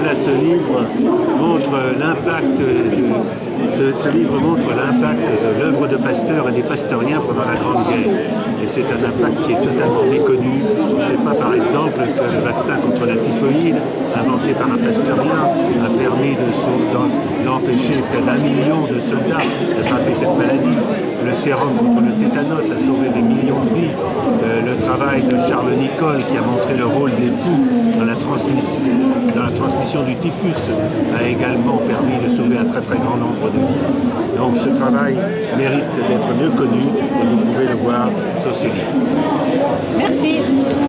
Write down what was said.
Voilà, ce livre montre l'impact de l'œuvre de Pasteur et des pasteuriens pendant la Grande Guerre. Et c'est un impact qui est totalement méconnu. On ne sait pas par exemple que le vaccin contre la typhoïde, inventé par un pasteurien, a permis d'empêcher près d'1 million de soldats d'attraper cette maladie. Le sérum contre le tétanos a sauvé des millions de vies. Le travail de Charles Nicolle, qui a montré le rôle des poux dans la transmission du typhus, a également permis de sauver un très très grand nombre de vies. Donc ce travail mérite d'être mieux connu et vous pouvez le voir sur ce livre. Merci.